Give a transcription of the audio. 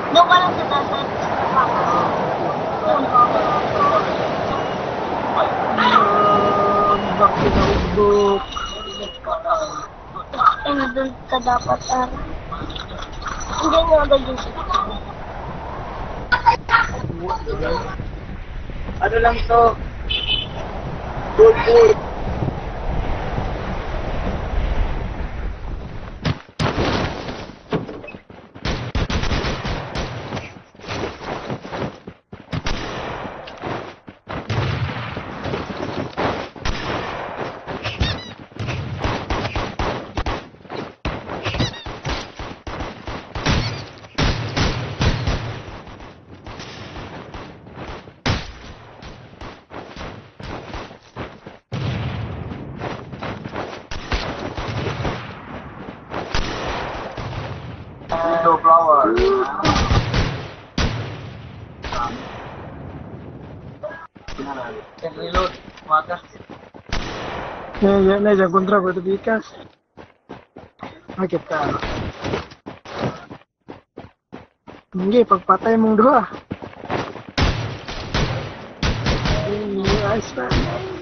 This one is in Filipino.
Doon ka lang sa tatay. Bakit na ubok? Ano doon ka dapat, hindi mo agad yung siya. Ano lang to? Good. Ito, flower. Reload, maka. Yan, dyan kontra ko ito bikas. Bakit ka? Hindi, pagpatay mong dua. Ayos pa.